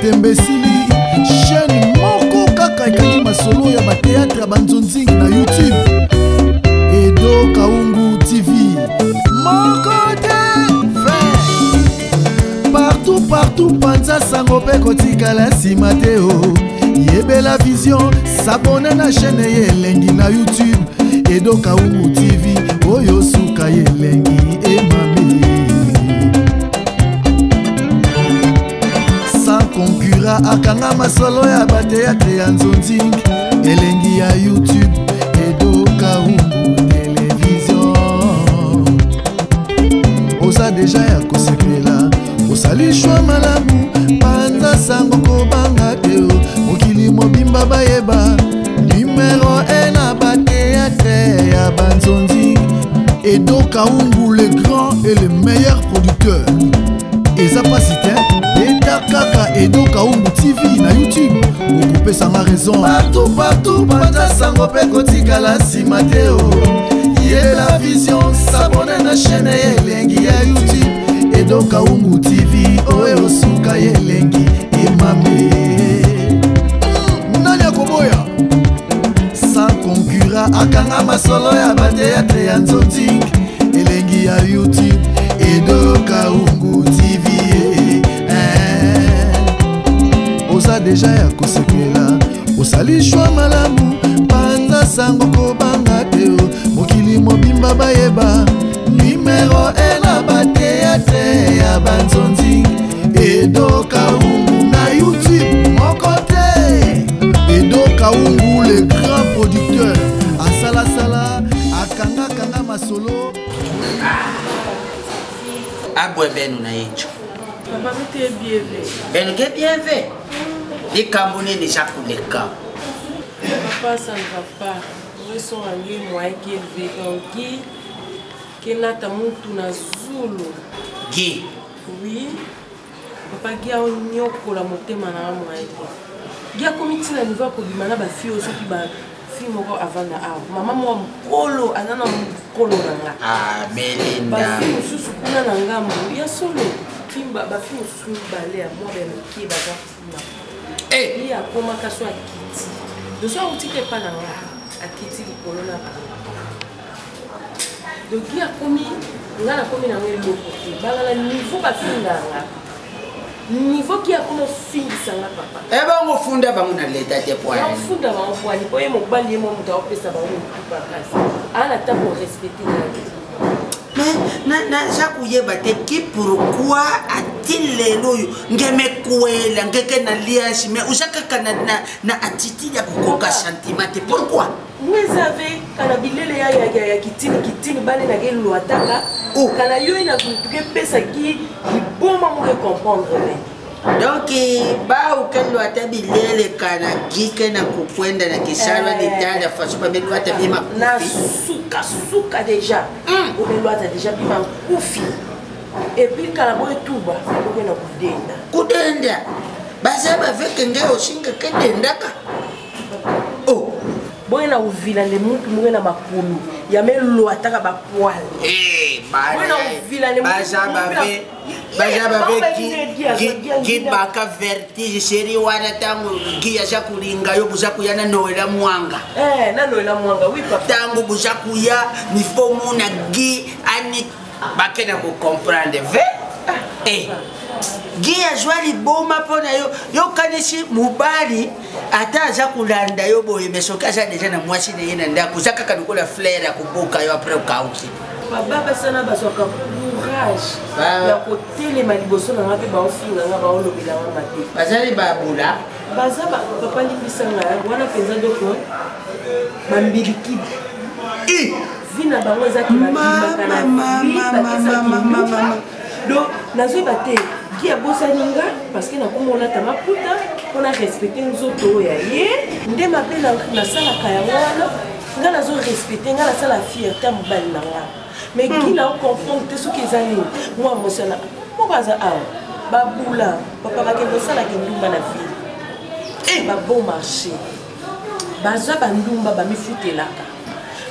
Tembesili chaîne moko kaka ekaki masolo ya bateatre ya banzonzingi na YouTube. Edo Kaungu TV moko te partout panza sango pe kotikala nsima te o. Yebela vision s'abonne na chaîne ye elengi na YouTube. Edo Kaungu TV oyo suka ye elengi emame. Sans concurrent akanga masolo ya bateatre ya nzonzing elengi ya YouTube. Edo Kaungu télévision oza deja ya kosepela osali shwa malamu panza sango kobanga te mokili mobimba bayeba numéro 1 na bateatre ya banzonzing. Edo Kaungu le grand et le meilleur producteur. Eza pasite eta kaka Edo Kaungu TV na YouTube okupe sanga raison partout panza sango pe kotikala nsima te o. Ye la vision s'abonne na chaîne elengi ya YouTube. Edo Kaungu TV oyo suka ye elengi emame. Nani akoboya sans concurrent akanga masolo ya bateatre ya nzonzing elengi ya YouTube. Edo Kaungu TV oza deja ya kosepela osali shwa malamu panza sango kobanga te mokili mobimba bayeba numéro 1 na bateatre ya banzonzing. Edo Kaungu na YouTube moko te. Edo Kaungu le grand producteur asalasala akanga masolo. Abwe benu na hicho papa mete bienve benu ke bienve di kambuni ni chakuleka papa ça ne va pas nous sommes allés moi qui élevé donc qui nata muntu na zulu gi oui papa gia onyokola motema na moi gia komitina niveau ko bimana ba fille osoki ba fille moko avant na a mama mo mkolo anana mkolo nanga Melinda ba fille susu kuna na ngambo ya solo kimba ba fille susu bale ya moi ba mki ba za il y a comment ka so akiti de so utike pa na nga akiti likolo na donc il y a komi ngana komi na ngelo côté bala niveau ba fille nga niveau qui a comme fille sanga papa eba ngofunda bamuna leta te point ngofunda ba ngofwani ko yemo bali yemo muta opesa ba ngopapa kasi ana ta pour respecter na jakuyeba te ki pourquoi a-t-il lelo ngemekuela ngeke na liashi mais ushaka na attitude ya kukoka sentiment pourquoi vous avez kana bilele ya kitini bale na gelo ataka kana yo ina kutuke pesa ki boma mo comprendre donc ba ukelo atabilele kana gike na kukwenda na kisharwa ni tanda fasupa melu atabima na suka déjà melu ata déjà bima kufi et puis kana boye tuba ko na kudenda basa ba veke ngeo shinga kedendaka boye na uvila le muntu mwe na makulu ya melo ataka ba poil baja ki baka vertige sheri wana tangu kia shakulinga yo buzaku yana noela mwanga na noela mwanga oui papa tangu buzaku ya nifomu na gi ani bakena ko comprendre gia jwali boma pona yo kanisi mubali ata aza kulanda yo boye mesoka aza deja na mwasi ne yena ndako zaka kanukula flare ya kubuka yo apres ukauki baba sana basoka courage ya kotelema liboso na ngape baofinga nga baolobela nga mate bazali babula baza papa limbisanga wana penza doko bambiliki vina bango ezaki babimaka na donc nazwi bate qui a bossé ninga parce que na komona tamaputa on a respecté nous autres ya ye nde mapela na sala kaya wana nga nazo respecter nga na sala fierté mobali na nga mais qui na confronté ce qu'ils ont moi mosala mo baza babula papa bakendo sala kindumba na vie ba bon marché baza bandumba ba mifutelaka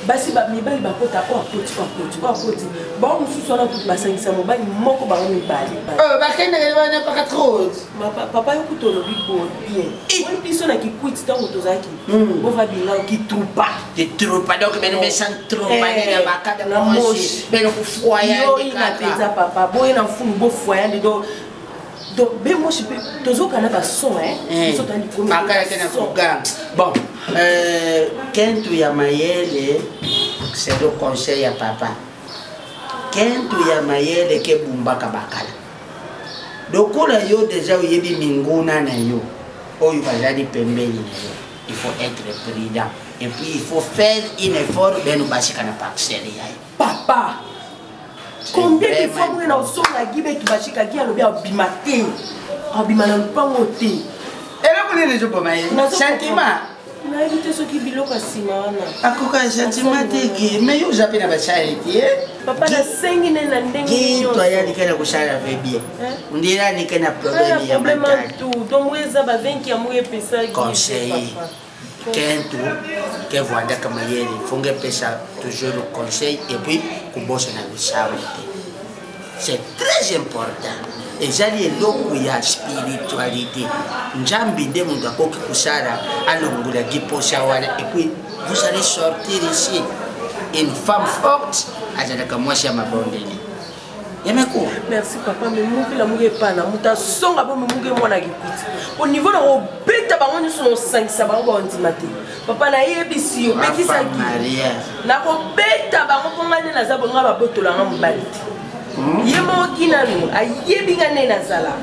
basi mibali bakota o apoti bao mosusu wana kutu basangisa mobali moko bango mibali bakendeke bana paka trop papa yo kutu olobi bien oni biso na kikwiti ntango tozalaki bova bilao kitrupa donc beno mesan trupa nena bakada na moshi beno kufwaya ina penza papa boye na mfunu bofwayande donc ben moi je peux toujours qu'on a pas son ils sont en diplôme bon quand tu y a mayele c'est le conseil à papa quand tu y a mayele ke bumba kabakala donc on a yo déjà yebi minguna na yo oyo bazali pembeni na yo il faut être prudent et puis il faut faire un effort ben bashika na parcelle ya papa. Combien de fois vous avez son la guibe tu vas chez Kagi à l'objet abimate abimana pas monter et là vous les pas mal sentiment na éviter ce qui bilo kasima na akoka sentiment tiki mais yo jape na ba charité papa na sengi na ndenge yo to ya nikana kushala bien ndira nikana problème ya mental tout donc weza ba 20 ya moye pesa conseil Kento que voanda kama yeye funge pesa toujours le conseil et puis kubosa na bishauri c'est très important et jali eloko ya spiritualité njambi nde mundu akoki kusala alongula giposha wala et puis vous allez sortir ici une femme forte azalaka mwasi ya mabondeni yameko merci papa mais mungi la mungi pana muta songa bo mungi mwana kikuti au niveau de obeta bango nyuso no 5 bango ondimate papa na yebisi yo bekisa ki na ko beta bango pongane na zabo ngaba botola nga mbali yemo kinano ayebi ngane na sala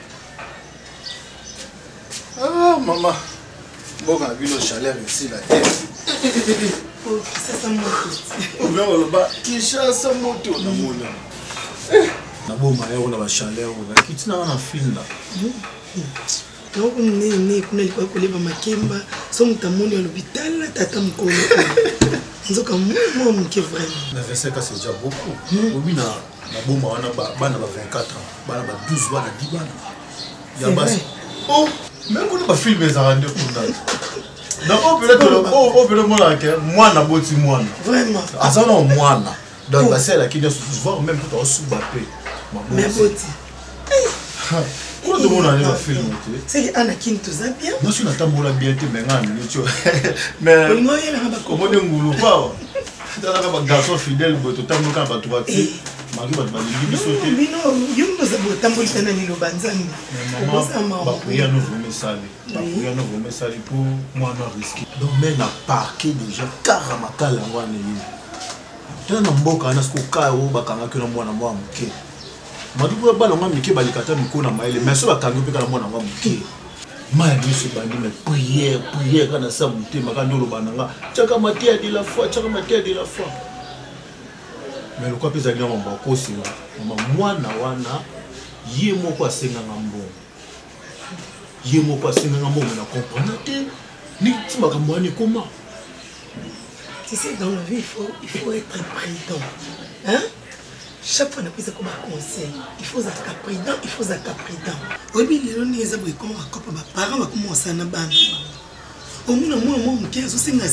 maman boka bino chaleur ici la tête c'est ça moto on va le bas qui chasse moto na mona na boma yao na ba chaleur na kitina na film là donc ne kuna ilikuwa kuleba makemba so mtamoni à l'hôpital tata mkono nzoka moi mke vraiment na 25 ans c'est déjà beaucoup obi na boma wana bana ba 24 ans bana ba 12 bana 10 bana ya basi oh même kuna ba film les arrande kuna donc peut-être mona ke mwana boti mwana vraiment azana mwana donc ba celle qui doit voir même tout en sous-bapé mais boti Comment tout le monde a un film? C'est Anakin tout ça bien. Non, je suis là bien, mais comment on ne pas? Un garçon fidèle, tu as un garçon tu vas tuer. Marie va te sauter. Non, il y a un garçon qui est banzani. Prière nous remet ça. Prière nous remet ça pour moi non risquer. Donc mais na parqué déjà karamakala wana yini. Tena mboka na sikoka o bakanga ke na mwana mwa muke. Maduko ba longa mike balikata mikona maile mais so bakangi pe kana mwana mwa muke. Maya biso bandi mais prière kana sa mutema kana ndolo bananga. Chaka matia de la foi, chaka matia de la foi. Mais le quoi pesa ngamba mbako singa. Mwana wana ye moko asenga ngambo. Ye moko asenga ngambo na comprendre te ni tima kamwani comment. Tu sais, dans la vie, il faut être prudent. Hein? Chaque fois, on a comme un conseil. Il faut être prudent, il faut être prudent. Oui, les gens qui ont comme un parent, ils commencent à naban. Au moins, moi, je suis un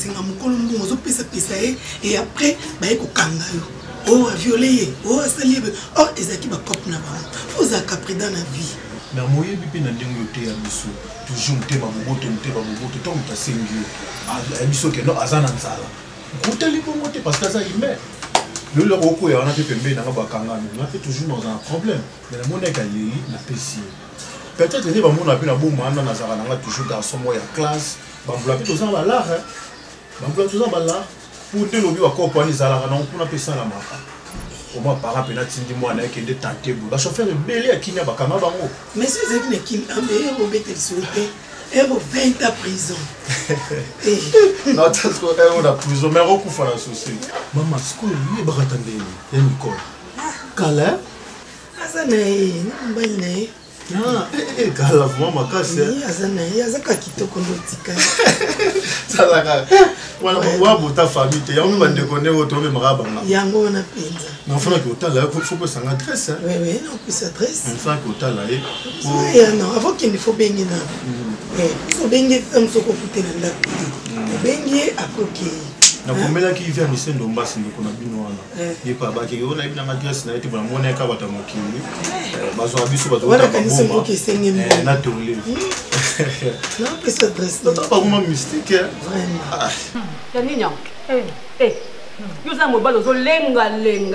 et après, je suis un oh, à violer, oh, à salir, oh, ils ont comme un il faut être prudent dans la vie. Mais moi, je suis un peu toujours un peu tant que tu as que non, azana nzala. Kouteli pour monter parce que ça il met. Le roko et on a fait pembe dans bakanga, on a fait toujours dans un problème. Mais la monnaie gagnée na pesi. Peut-être que ba mon appel na bon mana na zara na toujours garçon moya classe, ba mbula pe tozan ba l'art. Ba mbula tozan ba l'art. Pour te lobi wa ko pani zala na on a pesa la maka. Au moins par rappel na tindi moi na kende tenter bu. Ba chauffeur belé akina bakanga bango. Mais si vous avez qui amé au bête souhaité. Et vous 20 ans prison. Non, tu as la prison, mais on coupe la société. Maman, ce qu'on lui est baratanné, il y a une colle. Calais? Azanaï, non, ah, Calais, maman, casse. Azanaï, Azaka qui te conduit. Ça va, voilà, moi, pour ta famille, tu as un peu de connaître au tombé marabama. Yango, on a penza. Mais enfin, il faut que ça adresse. Oui, non, que ça adresse. Enfin, que tu as là. Non, avant qu'il faut baigner. Il faut baigner, il faut couper la date. Baigner, après, Na komela ki vient misendo mbasi ndiko na bino wana. Yepa baki ona ibina magresse na ete bona mona ka bata mokili. Bazo abiso bazo Voilà quand c'est moi qui saigne mbona. Na tolé. Non, que ça dresse. Non, pas vraiment mystique. Vraiment. Yanina. Yuza mobalo zo lenga.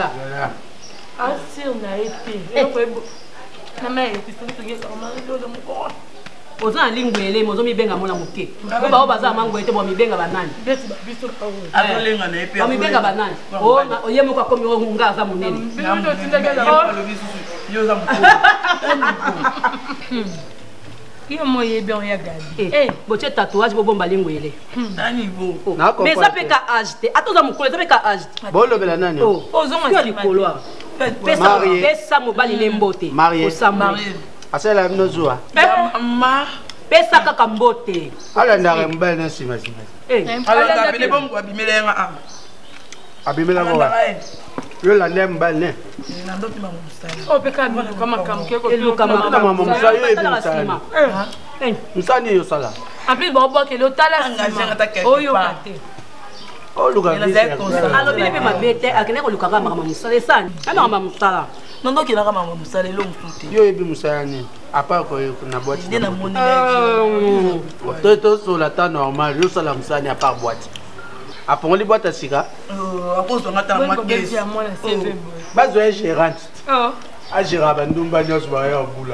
Asir na été. Na mais pisoni to yesa mama lo moko. Oza lingwele mozo mibenga mona moke. Ba baza mangwete bo mibenga banani. Beti ba biso kawo. Azolenga na epe. Ba mibenga banani. O oyemo kwa komi nga za munene. Biso tindagala. Yoza moko. Iyo moye bien ya gadi. Boche tatouage bo bomba lingwele. Nani bo. Mais ça peut ka agité. Atoza mukolo ça peut ka agité. Bon lobela nani? Oh, ozonga likolo. Pesa mobali lembote. Marié. Asala mnozwa. Mama. Pesa kaka mbote. Ala ndare mbele na sima. Ala ndapele bongo abimelenga a. Abimela ko. Yo la ndem mbele ne. Na ndoki mama musala. O peka bino kama kamkeko. Elo kama mama musala yo ebisala. Musani yo sala. En plus bon que le talent oyo kate. Oh luka bisa. Alors bien pe mabete akene ko luka kama musala esani. Ana mama musala. Nondo ki naka mama musala lo msuti. Yo ebi musala ni. Apa ko na boîte. Ide na moni. Toto sur la temps normal, yo sala musala ni à part boîte. Apongoli boîte à sika. Apozo ngata na makesi. Bazo e gérant. Oh. A gérer bandumba nyos ba ya bula.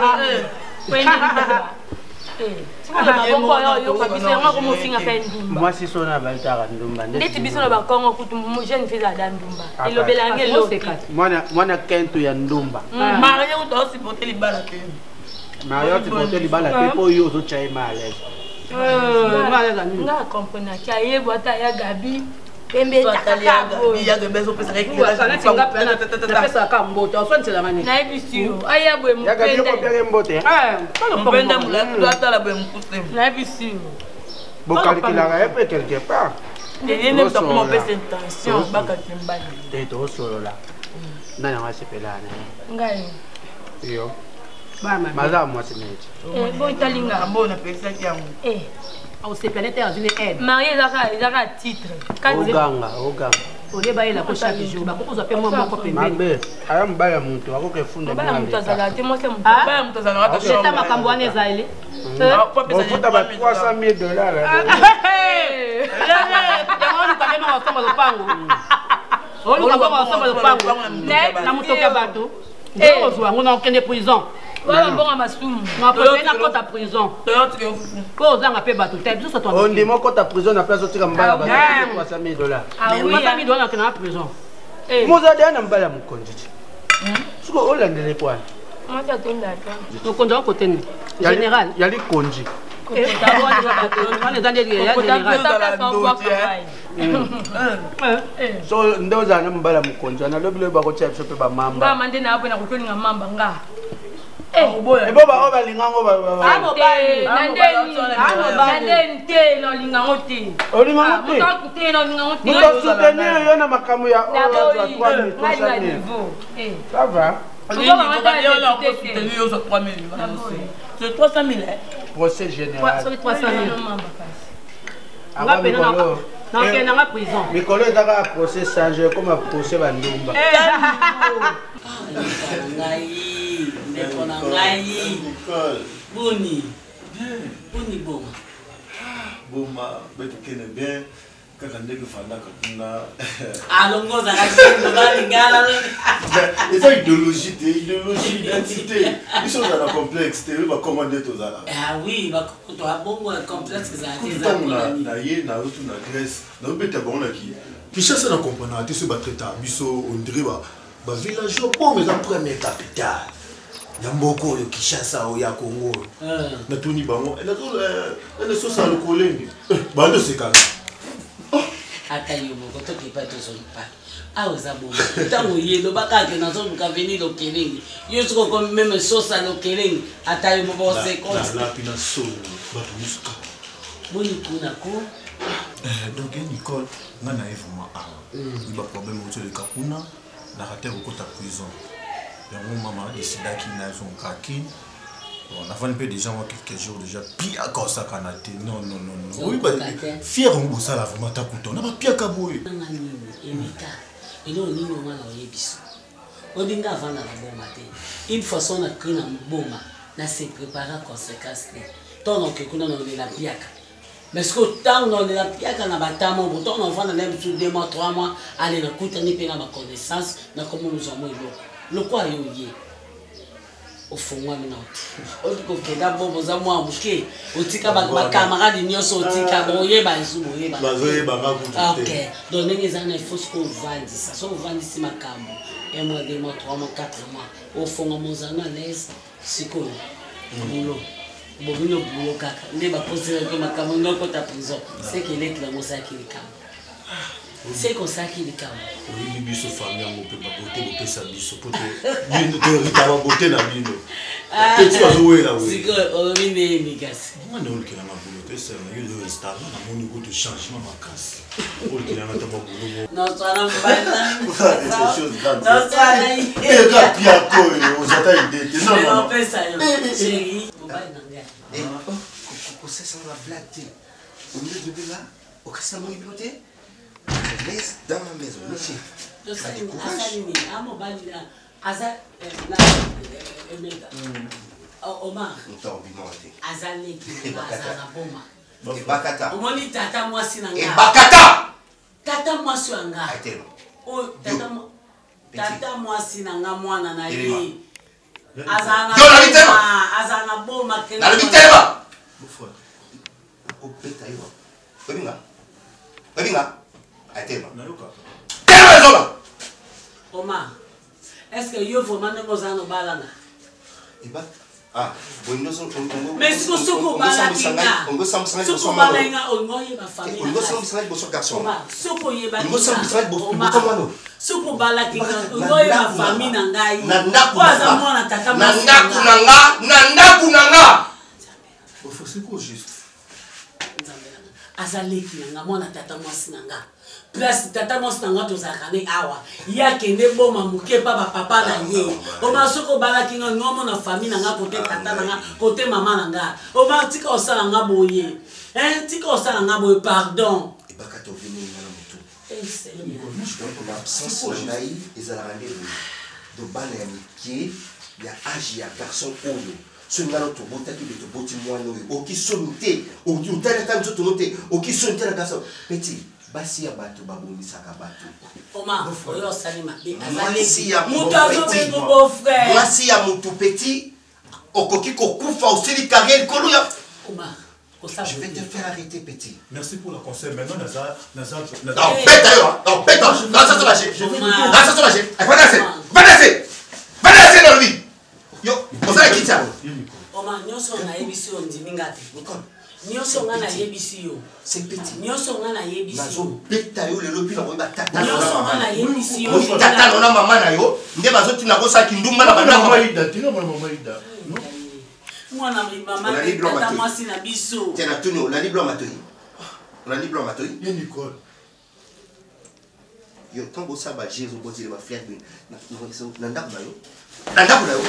Moi si sona baltara ndumba ndeti biso na bakongo kutu jeune fille za ndumba ilobelange lo mwana kento ya ndumba marie uto supporter libala te marie supporter libala te po yo zo chai male nga comprendre ki ayebo ata ya gabi pembe takabo ya gebezo pesa pesa kamboto osontsela mani na ebisio aya bwe mpende ya gabi ko pere mbote mpende mula atala bwe mkute na ebisio bokalikilaka epe quelque part ene mtakoma pesa intention baka timbali teto osolola nana ngasepelana ngai yo maza mwasi mechi bo italinga mbona pesa yangu au sepelete azune aide marié ezaka titre oganga ole baila ko chaque jour ba ko zape mo moko pembeni mabe aya mbaya muntu akoke funda mbaya muntu azala te mo se muntu mbaya muntu azala ngata sheta makambo ane zaile bofuta ba $300,000 yango kabema wasoma lopango oluka baba wasoma lopango na mutoka bato ozwa ngona okende prison wala bonga masumu na pena kota prison ko ozanga pe bato te biso to on dimo kota prison na place otika mbala ba $300,000 $300,000 na prison moza dana mbala mukonji suko olandele kwana mata tonda ta mukonji ko teni général yali konji so ndoza na mbala mukonji na lobile ba ko tshep pe ba mamba ba mande na abona ko tolinga mamba nga ebo ba o ba lingango ba ano bali nandeni te no lingango te o lingango te muto te no lingango te muto soutenir yo na makamu ya ça va c'est 300,000 procès général 300,000 nga pena na okenda nga prison mikolo ezaka procès change comme procès bandumba Boni Boma betu kene bien kaka ndeke fandaka kuna alongoza kashingo balingala eza idéologie identité biso za na complexe te ba commander tozala oui ba to abongo complexe za na ye na route na Grèce na beta bon na ki Kinshasa na comprendre te se ba traiter biso on dirait ba villageois bon mais en première capitale Yamboko yo Kinshasa o ya Congo na tuni bango na so sa lokolenge bando sekaka akayo moko to ki pato so pa a oza bo tango yelo bakake na so ka venir lo kelenge yo soko comme même so sa lo kelenge atayo mo bo se ko la pina so ba muska boni kuna ko donc Nicole nga na vraiment il ba problème au le kakuna na rater au kota prison yango mama décida ki na son kaki On a fait un peu déjà moi quelques jours déjà pire comme ça qu'on a été. Non. Oui, bah fier on bosse là vraiment ta couteau. On a pas pire qu'à boire. Une façon de créer un bombe, na se préparer à conséquences. Tant que nous on est la piaka. Mais ce que tant on est la piaka na batama, autant on va dans les 2 mois 3 mois aller na kuta ni pena ma connaissance na comment nous avons le quoi yoyé. Au fond moi maintenant. On dit que d'abord vous avez moi muké, otika ba camarade nyoso otika boye ba nzuboye ba. Bazoye ba ka OK. Donc les années il faut ce qu'on vende ça. So vendre si ma cambo. 1 mois, 2 mois, 3 mois, 4 mois. Au fond, on m'a à l'aise. C'est quoi? Boulot. Boulot, caca. Ne va pas poser comme ma cam, non, quand ta prison. C'est qu'il est là, ça qui est cam. C'est comme ça qu'il est cam. Oui, les biso famille, on peut pas beauté, on peut sa biso. Pour te rita va beauté na bino. Petit oiseau là, oui. C'est quoi? On vient de négas. Moi, non, qui n'a pas beauté, c'est un lieu de restaurant, on a mon niveau de changement ma casse. On qui n'a pas boulot. Non, toi, non, pas c'est des choses grandes. Non, toi, là, il est là, Pierre Coy, on s'attend d'être. Non, on fait ça, chérie. On va et c'est ça la blague. Au milieu de là, au cas où il bloqué, je laisse dans ma maison. Monsieur, je sais, à mon bal, Azal, Omar, Azalé, Azalaboma. Et Bakata. Au moni tata moi sinanga. Et Bakata. Tata moi suanga. Oh, tata moi sinanga moi na ye. Azana. Azana boma kena. Na lebitema. Bofo. O peta yo. Obinga. Atema. Na yoka. Tema zola. Omar. Est-ce que yo vraiment ne mozano balanga? Et bah ah, mais si vous souko balanga, on go samsanga souko balanga on ngoye ba famille. On go samsanga boso garçon. Souko yeba. On go samsanga boso mano. Souko balaki ngoye ba famille na ngai. Na ndaku na mwana tata na ndaku na nga. Il faut c'est quoi juste. Azaleki na mwana tata mwasi na nga. Plus tata mwasi na nga tozakane awa. Ya kende boma muke pa ba papa na ye. O masoko balaki nga ngomo na famille na nga côté tata na nga, côté maman na nga. O ma tika osala nga boye. Tika osala nga boye pardon. Et bakato vini na mutu. C'est donc l'absence naï ils allaient rendre de bana ya mike ya âge ya garçon oyo. Ce ngalo to bota ki to boti mwana oyo. O ki somité, o ki utala tan to noté, o ki somité la garçon. Petit basi ya bato babomisaka bato. Oma, oyo salima. Mwasi ya mutu beau frère. Mwasi ya mutu petit okoki kokufa osili carrière kolo ya. Oma, je vais te faire arrêter petit. Merci pour le conseil. Maintenant Nazar. Non, bête d'ailleurs. Non, bête. Non, ça se va chez. Non, ça se va chez. Va danser dans lui. Yo, on s'est quitté. Oma, nyonso na yebisi on dimingate. Nyonso nga na yebisi yo. C'est petit. Nyonso nga na yebisi yo. Nazo beta yo le lobi na koyeba tata. Nyonso nga na yebisi yo. Tata na mama na yo, nde bazo tina ko sa kindumba na bana mama ida, tina mama ida. Mwana mama tata mwasi na biso. Tena tuni on a ni blanc matoi. On a ni blanc matoi. Ye Nicole. Yo quand bo sa ba Jésus bo dire ba fiat bin. Na ndako na yo. Na ndako na yo.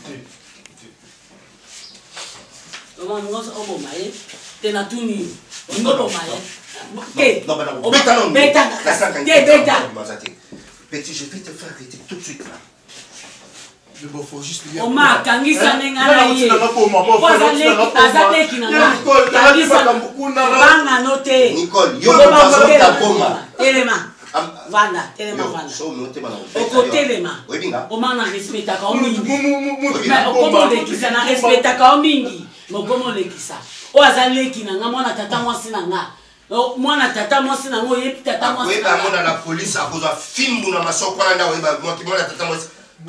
Oma ngoso obo maye. Tena tuni. Ngobo maye. Ok. Non, beta non. Beta. Beta. Petit, je vais te faire arrêter tout de suite là. Mais bon, faut juste lui. Oma kangisa nenga na ye. Azaleki na nga. Banga note. Nicole, yo bazo ta boma. Elema. Vanda, telema vanda. So note bana. Oko telema. Oebinga. Oma na respecta ka mingi. Mais okomo lekisa na respecta ka mingi. Mokomo lekisa. O azaleki na nga mwana tata mwasi na nga. Mwana tata mwasi na ngo yebi tata mwasi. Weba mona na police akoza fimbu na masoko na ndawo weba mwana tata mwasi.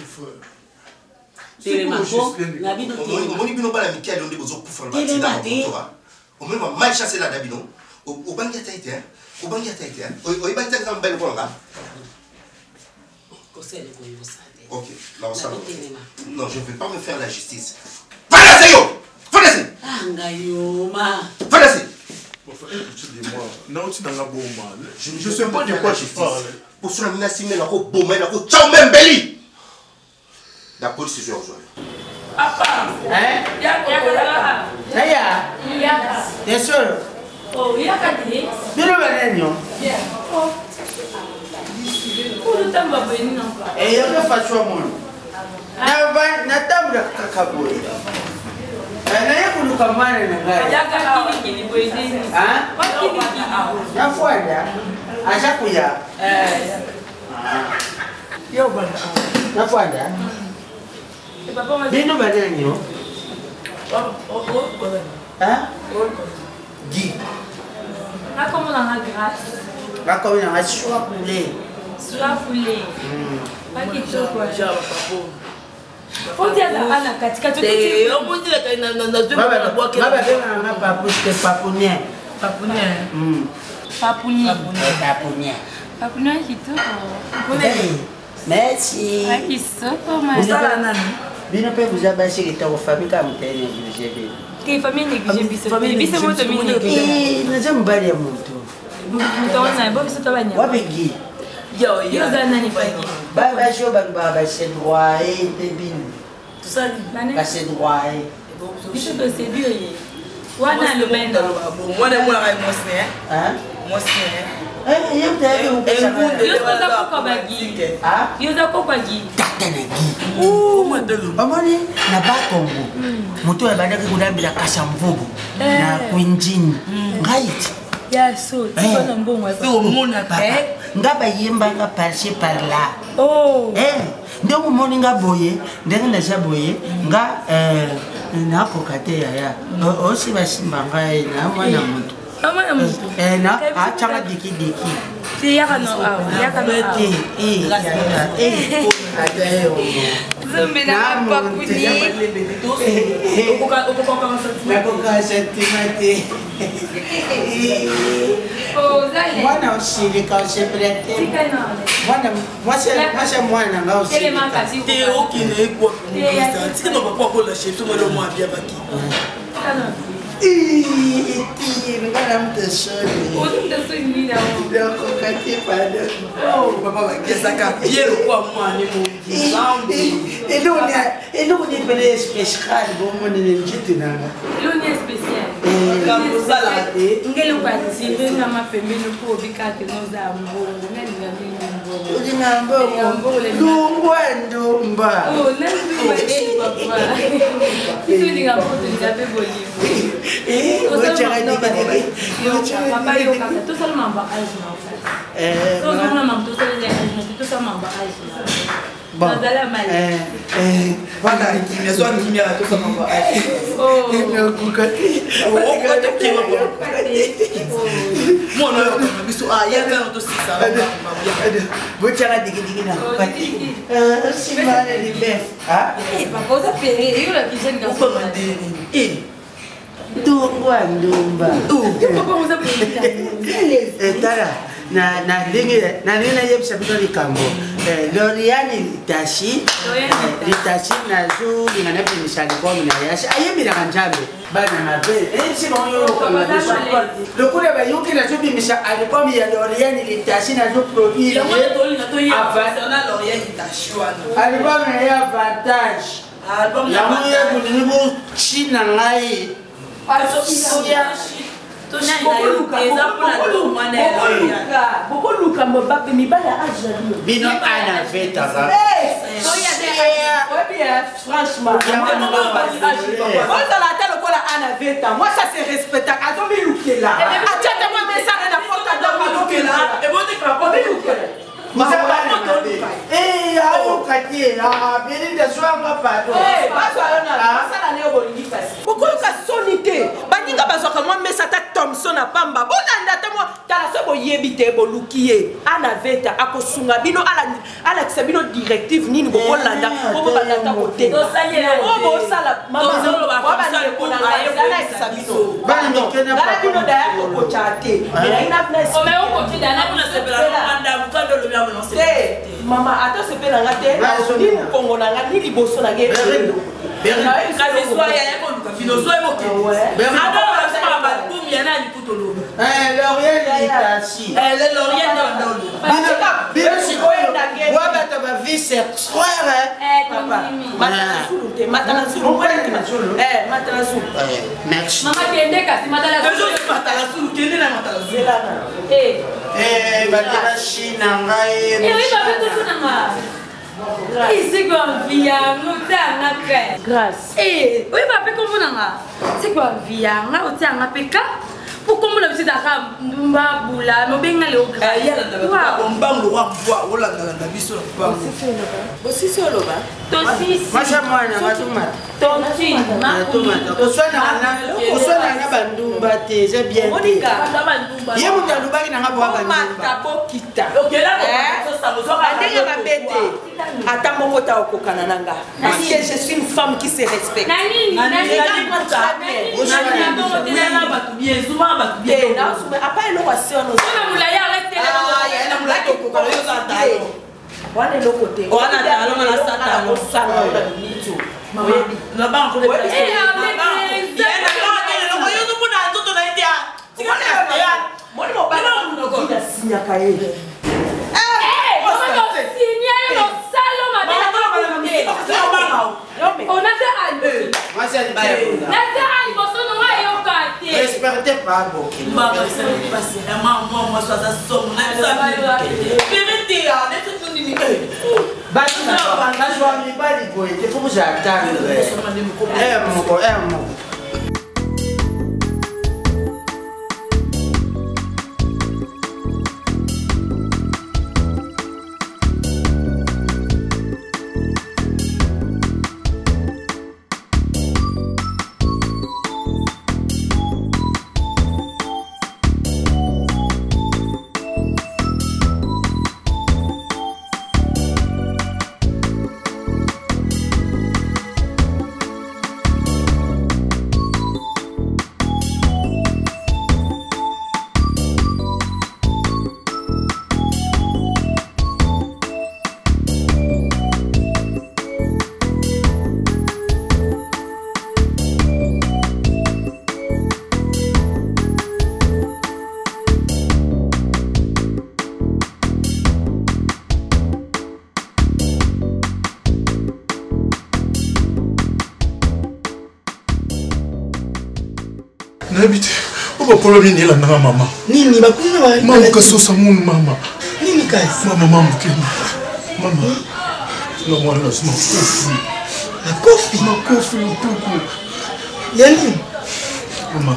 Telema ko na bino telema. Omoni bino bala Michael onde bozo kufa na batida ko. Omoni ma mal chasser la dabino. Obangi ataite hein. Obangi ataite hein. Oiba tata kama mbele kwa nga. Kosele ko yosate. OK, là on s'en. Non, je ne vais pas me faire la justice. Fallait yo. Fallait. Angayoma. Fallait. Je sais pas de quoi tu parles. Pour cela, je suis là, je suis là, je suis là, je suis là, je suis là, Hein? Naya? T'es sûr? Oh, il y a qu'à dire. Tu le veux, non? Bien. Pour le temps, va venir encore. Et il y a que façon au monde. Na table kakabo. Na ya kuluka mwana na gari. Ya kakini kini bwezi. Ah? Wakini kini. Na fuanda. Acha kuya. Yo bana. Na fuanda. Bino banani yo? Hein? Guy. Là comme on a grâce. Là comme on a choix poulet. Soit poulet. Pas qui te quoi. Faut dire Anna katika tu. On dit que na deux baba bena papu c'est papunien. Papunien. Papunien. Papunien kitoko. Merci. Kitoko mama. Bino pe vous abassez que ta famille comme t'es négligé. Que famille négligée biso. Biso moto mini. Nazam bali ya moto. Mutaona bo biso tabanya. Wabegi. Yo zana ni faki. Baba sho baba c'est droit et débile. Tout ça ba c'est droit. Biso to c'est bio ye. Wana lo bendo. Moi na moi ay mosne. Hein? Mosne. Yo te yo za ko bagi. Ah? Yo za ko bagi. Oh, madalo. Amani na bakongo. Moto ya badaki kudambila kasha mvubu na kuinjini. Right. Ya so, tu vas en bon ouais. Tu au monde après. Ngaba yemba nga par-ci par-là. Oh. Ndio mumoni nga boye, ndenge na boye, nga na kokate ya. Osi basimba ngai na mwana mutu. Mwana mutu. Na achanga diki. Si yaka no awa, yaka no awa. Zumbi na mapakuni. Nakoka sentimate. Oh, zale. Mwana ushirika usebrete. Mwana nga ushirika. Ele makati. Te okine kwa. Tika no papa ko la chef mo lo mo abia baki. Ngana mtesoni. Mtesoni na wao. Ndoko kati pado. Oh, papa bageza ka piero kwa mwana mo. Eloni pele special bomo ni njiti nanga. Eloni special. Kamuzala. Ngelo kwa sibe na mapembeni ko bikate no za mbongo. Nani ngambini mbongo. Udina mbongo. Lungwa ndomba. Oh, nani papa. Kitu ni ngapoto ngabe bolivu. Papa yo kaka tout ça mamba âge na fait. Tout ça mamba tout ça les âges tout ça mamba âge. Bon. Voilà mal. Voilà, qui me soit qui me tout ça mamba âge. Oh. Moi non, biso ya kana to sisa. Bochara digi na kokati. Simana ni bef. Ah? Papa ça péré, yo la cuisine dans son mandé. Ndungwa ndumba. Papa vous appelez Tara na ndenge na nina yebisa bito likambo. Loriani tashi litashi na zu ngana pimisali kwa mina yashi ayemira kanjambe bana na be si bonyo kama biso lokule ba yuki na zubi misa alikomi ya Loriani litashi na zu produit ya mwana toli na toyi na Loriani litashi wana alikomi ya avantage album ya mwana kulibu china ngai Bokoluka mbappe mibala âge bino ana veta ba franchement ozala ata lokola ana veta moi ça c'est respectable azomilukela atiata mwa mesana na porta domalukela ebondekabomilukela bokoluka soni te baninga bazwaka mwa mesa ata Thomson na pamba bolanda ata mwa tala so boyebi te boluki ye ana veta akosunga bino alakisa bino directive nini bokolanda bobanda ata koteka bosala mamaalakisa bino ngala bino daya tokocha te mama ata sepe na nga te ni mokongo na nga ni liboso na ge kasi soya ya ko luka bino soya moke ado ba sama ba bumi ya na likuto lobi L'Orient l'Italie. L'Orient merci. C'est quoi via nous grâce. Oui, papa comment c'est quoi via on tient un PK pour comment le petit arabe mba bula no benga le gra ya on bang le roi bois on la na biso ba aussi solo ba to si masha mwana matuma tonti ma to swana na bandumba te c'est bien monika bandumba ye mo bandumba ina ngabo bandumba matapo kita okela ko ça mo soka ndenge ba bete ata moko ta okokana nanga parce que je suis une femme qui se respecte nani bien souvent bien après le roi c'est on a ya arrêté la mula ko ko yo sata wana le côté wana ta lo na sata no sala ni tu na ba ko le Respectez pas beaucoup. N'habite. On va problème ni la maman. Nini bakuna ba. Maman que ça mon maman. Nini kasi. Maman maman. Non moi là c'est ma kofi. Ma kofi le coco. Yani. Maman.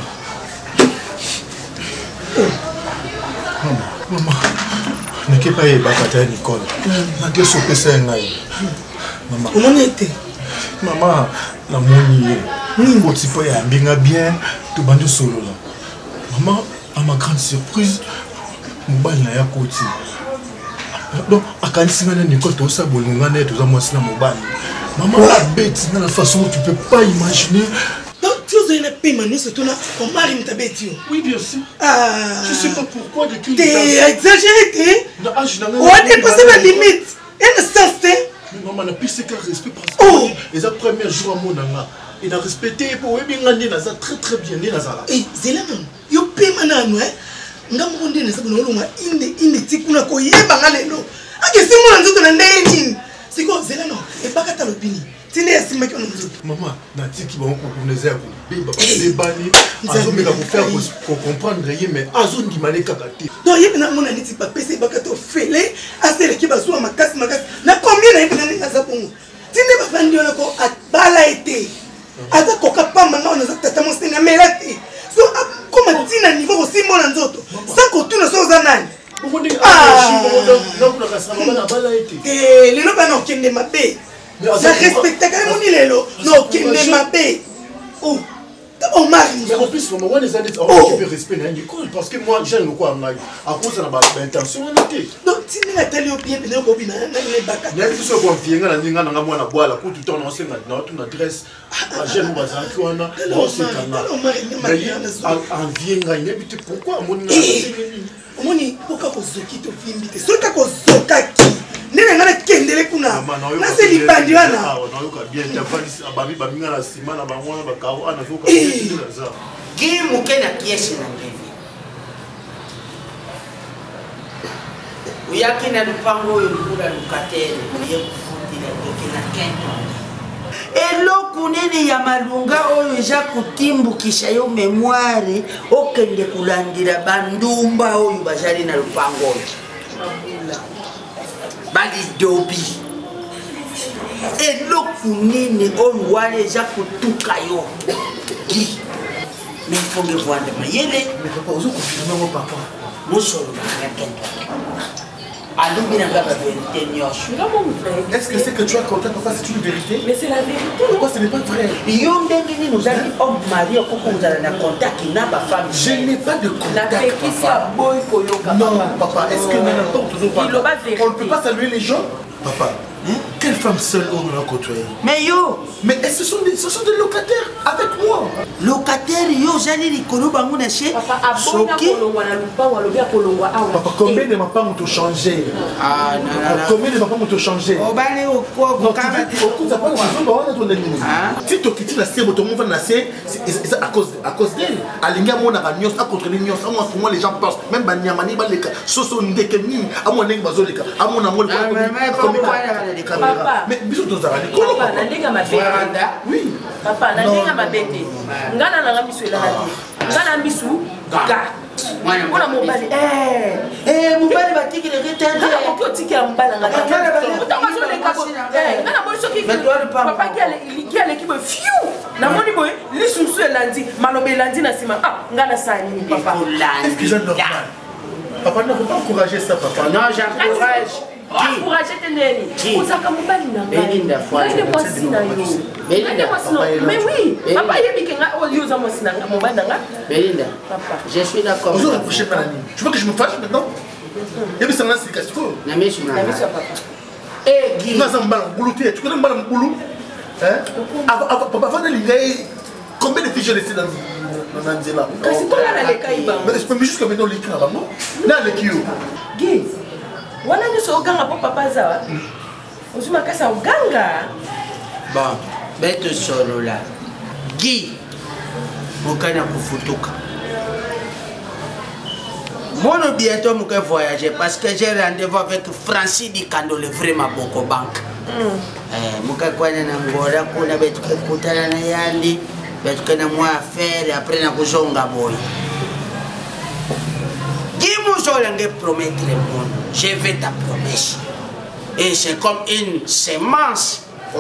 Maman. Ne que pas bakata Nicole. Na que so pesa ngai. Maman. Comment était? Maman la moni. Ni ngoti po ya mbinga bien. Tout bandu solo là. Maman, à ma grande surprise, mon bal n'a pas côté. Donc, à quand si on a une école, tout ça, bon, on a net, tout ça, moi, c'est mon bal. Maman, la bête, dans la façon où tu peux pas imaginer. Donc, tu as une paix, maintenant, c'est tout là. On marie ta bête. Oui, bien sûr. Je sais pas pourquoi, de qui. T'es exagéré, t'es. On a dépassé ma limite. Et le sens, t'es. Maman, on a plus qu'un respect parce que. Et ça, premier jour à mon anga. Il a respecté pour très très bien. Et c'est là même. Il paie maintenant. Ngamu ndine sababu naona inde tikuna ko yeba ngalelo. Ake simu nzoto na ndeni. Siko zela no. E bakata lobini. Tine yasimba ki onozo. Maman, na tiki ba ko kuneza ko bimba ba bebani. Azo meka ko faire pour comprendre rien mais azo ndimane kakati. Donc yeba na mona niti pa pese bakata ofele. Asele ki bazwa makasi. Na combien na yeba na ngaza bongo. Tine ba fandi ona ko bala été. Ata koka pamba na ona zakata mosinga melati. So comme tina niveau aussi mon nzoto. Sans que tu ne sois nani. Lelo bana okende mabe. Ça respecte quand même lelo. Non okende mabe. Oh. D'abord mari. Mais en plus on les années on peut respecter l'école parce que moi j'aime quoi en à cause de la intention honnêteté. Donc si ni natali au bien pédé ko bina na les baka. Il y a plus so ko fienga na ninga na mwana boa la ko tout temps on sait na tout adresse. J'aime bazaki wana. On sait quand en vienga il habite pourquoi mon omoni poka kozoki to vimbite soka kozokaki nene ngana kendele kuna na se libandi wana na yoka bien tafali abami baminga na sima na bangwana bakawa na zoka bien za qui muke na pièce na ngevi uyaki na lupango oyo lukula lukatere uye kufutila dokela kento eloko nene ya malunga oyo eza kotimbukisa yo memoire okende kulandila bandumba oyo bazali na lupango oyo balidobi eloko nene oyo wana eza kotuka yo mais il faut que voir de mayele mais papa ozo confirmer mon papa musolo na kento alumbi na ngaba vérité nyosho est-ce que c'est que tu as contact papa c'est une vérité mais c'est la vérité pourquoi ce n'est pas vrai yo ndenge nous avons homme marié koko nzala na contact na ba femme je n'ai pas de contact la pekisa boy koyoka non papa est-ce que maintenant on ne peut pas saluer les gens papa quelle femme seule on a côtoyé mais yo mais ce sont des locataires avec moi locataire yo jali likolo bango na chez papa abona kolongwa na lupango alobi akolongwa awa papa combien de mapango t'ont changé ah non combien de mapango t'ont changé obale okoko kama okuza pas na on ton ennemi si to kiti na sebo to mova na c'est à cause d'elle alinga mona ba nyos a contre les nyos moi les gens pensent même ba nyamani ba leka soso ndeke ni amona ngi bazoleka amona ngol papa mais biso tozala likolo papa nandinga mabete oui papa nandinga mabete ngana nanga misu elala te ngana misu ga mwana mobali mobali batikile retende oki otikela mobali ngana moi soki papa ki aleki boye fiu namoni boye lisusu elandi maloba elandi na nsima ngana saa nini papa est-ce que c'est normal papa ne faut pas encourager ça papa non j'encourage encourager teneni ozaka mobali na ngai mwasi na yo mais oui papa yebi ke nga oyo oza mwasi na nga mobali na nga Belinda papa je suis d'accord vous reprochez pas la ligne tu veux que je me fâche maintenant yebi ça na sikasiko na misu papa Guy naza mbala mbulu te tu connais mbala mbulu papa fana lingai combien de filles j'ai laissé dans nzela kasi kola na leka iba mais je peux jusqu'à maintenant l'écran vraiment na leki yo Guy wana nyonso oganga po papa azawa ozwi makasi ya oganga bon beto solola Guy mokani ya kofutuka mono bientôt moke voyager parce que j'ai rendez-vous avec Francis Dikando le vrai Maboko Bank moka kwana na ngora kuna betukekutana na yandi betukena mwa affaire après na kuzonga boy Guy promettre le monde, je vais ta promesse. Et c'est comme une semence. Non,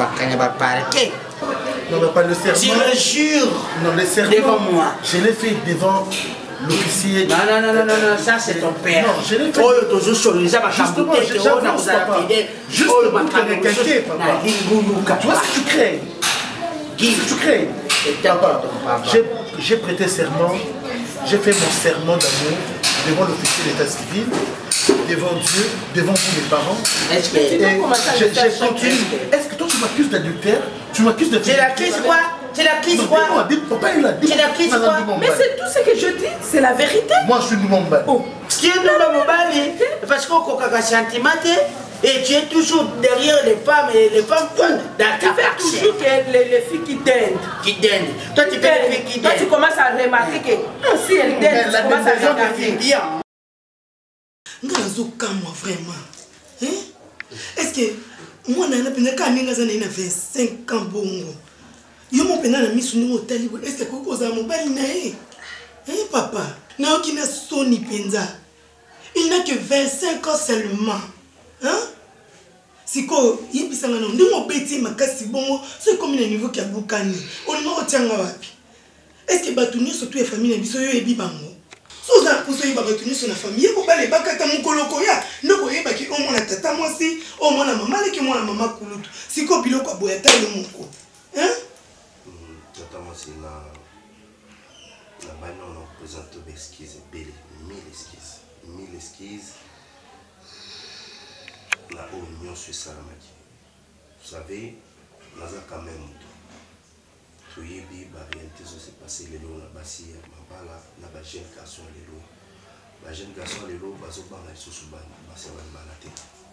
mais pas le serment. Tu le jures. Non, le serment. Devant moi. Je l'ai fait devant l'officier. Non, ça c'est ton père. Non, je l'ai fait. Justement, juste pour te récalquer, papa. Tu vois ce que tu crées? Qu'est-ce que tu crées? Papa, j'ai prêté serment. J'ai fait mon serment d'amour devant l'officier d'état civil, devant Dieu, devant vous les parents. Est-ce que continué? Est-ce que toi tu m'accuses d'adultère? Tu m'accuses de... Tu l'accuses quoi? Tu l'accuses quoi? Papa il a dit. Tu l'accuses quoi? Mais c'est tout ce que je dis, c'est la vérité. Moi je suis Numamba. Tu es Numamba parce qu'on a un sentiment et tu es toujours derrière les femmes et les femmes dans ta tu fais toujours que les filles qui dindent. Qui dindent. Toi tu fais les filles qui dindent. Toi tu commences à remarquer que si elles dindent, tu commences à regarder bien. Ngazokamwa vraiment. Est-ce que moi na pena ka ninga za na 25 ans bongo. Yo mo pena na misu ni hoteli est-ce que koko za mobali na ye? Papa, na okina soni penza. Il n'a que 25 ans seulement. Siko yebisanga na ndimo beti makasi bongo c'est comme le niveau kia bukani. On no otianga wapi? Est-ce que batuni surtout les familles biso yo ebi bango? So za poso yeba batuni sur la famille ko bale bakata mukoloko ya ndoko yeba ki o mona tata mwasi o mona mama leki mona mama kulutu. Siko biloko aboya talo moko. Tata mwasi na bano on présente des esquisses belle, 1000 esquisses. La union sur Salamaki. Vous savez, nous avons quand même tout yebi la réalité s'est passé les lots la bassi mabala na ba jeune garçon les lots. Ba jeune garçon les lots bazo ba na sous ba bassi balate.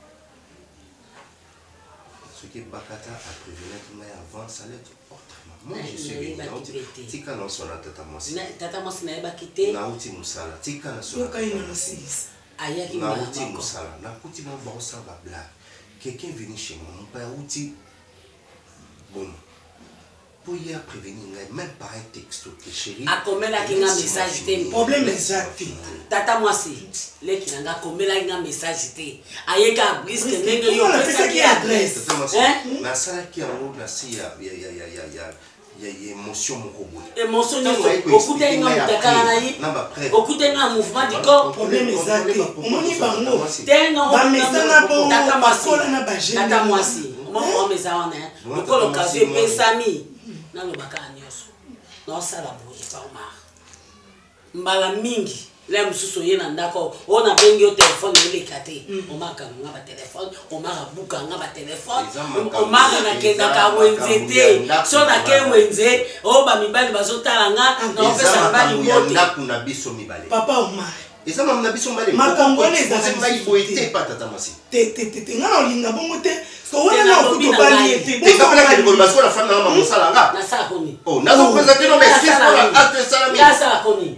Ce qui Bakata a prévenu que mais avant ça allait être autrement. Moi je suis venu. Tika non sur la tata moi. Tata moi na ba quitter. Na uti musala. Tika na sur. Yo kai na 6. ayaki nauti mosala nakuti mo baosala bablague quelqu'un venu chez moi mon père outi bon pour y prévenir même par un texto que chérie akomelaki nga message te problème exact tata mwasi leki nanga akomelaki nga message te ayeka briske ndenge yo pesaki adresse nasalaki yango nasi ya émotion moko boye émotion nyonso okutai nga mutakala na ye okutai nga mouvement du corps problème exact omoni bango bamesana po tata mwasi moko mesa wana lokolo kafe pesami nalobaka nyonso naosala boye paomar mbala mingi le mosusu oye na ndako oyo nabengi yo telefone eleka te omakanga batelefone omaka bukanga batelefone omaka nakendaka wenze te so nake wenze oyo bamibali bazotala nga naopesa mibali mote papa omar eza mamu na biso mbale makambo wana ezalaka boye te pa tata mwasi te nga na olinga bongo te wana na okutobali ete basola fami nanga mamosala nga nasala koni nazopresente no bexcuse mpona acte esalami nasala koni